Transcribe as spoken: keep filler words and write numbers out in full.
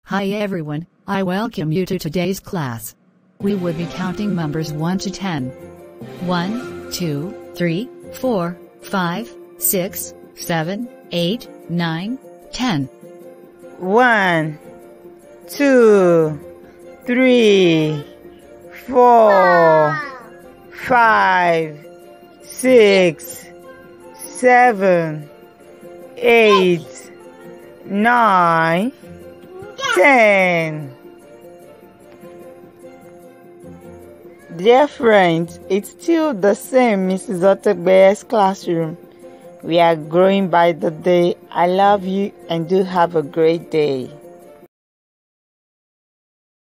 Hi everyone, I welcome you to today's class. We will be counting numbers one to ten. one, two, three, four, five, six, seven, eight, nine, ten. one, two, three, four, five, six, seven, eight, nine, ten. Dear friends, it's still the same Missus Otogbe's classroom. We are growing by the day. I love you and do have a great day.